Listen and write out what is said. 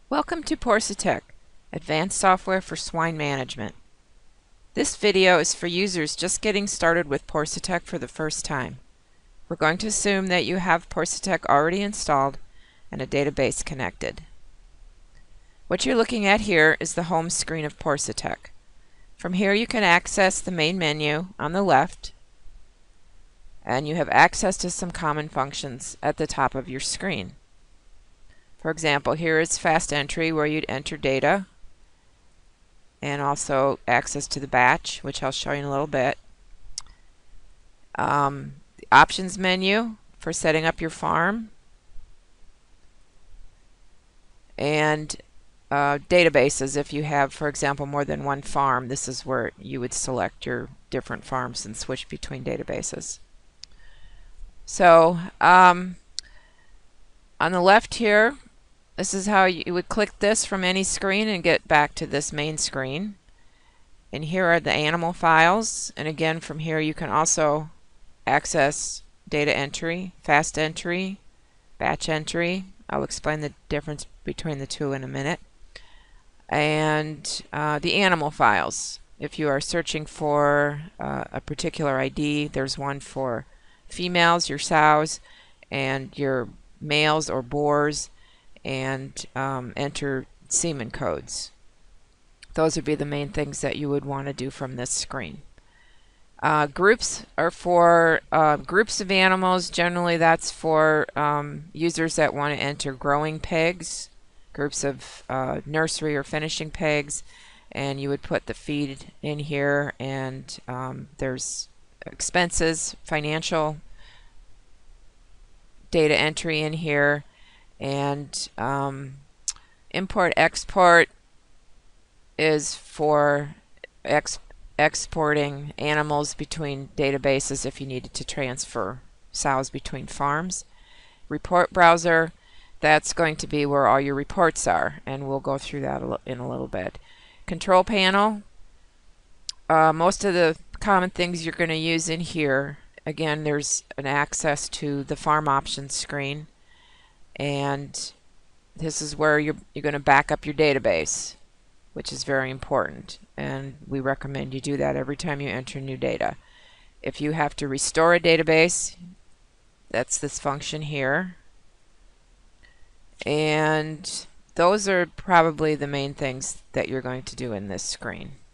Welcome to Porcitec, advanced software for swine management. This video is for users just getting started with Porcitec for the first time. We're going to assume that you have Porcitec already installed and a database connected. What you're looking at here is the home screen of Porcitec. From here you can access the main menu on the left, and you have access to some common functions at the top of your screen. For example, here is fast entry where you'd enter data, and also access to the batch, which I'll show you in a little bit. The options menu for setting up your farm, and databases. If you have, for example, more than one farm, this is where you would select your different farms and switch between databases. So on the left here, this is how you would click this from any screen and get back to this main screen. And here are the animal files. And again, from here you can also access data entry, fast entry, batch entry. I'll explain the difference between the two in a minute. And the animal files. If you are searching for a particular ID, there's one for females, your sows, and your males or boars, and enter semen codes. Those would be the main things that you would want to do from this screen. Groups are for groups of animals. Generally that's for users that want to enter growing pigs, groups of nursery or finishing pigs, and you would put the feed in here, and there's expenses, financial data entry in here, and import export is for exporting animals between databases if you needed to transfer sows between farms. Report browser, that's going to be where all your reports are, and we'll go through that in a little bit. Control panel, most of the common things you're going to use in here. Again, there's an access to the farm options screen, and this is where you're going to back up your database, which is very important, and we recommend you do that every time you enter new data. If you have to restore a database, that's this function here, and those are probably the main things that you're going to do in this screen.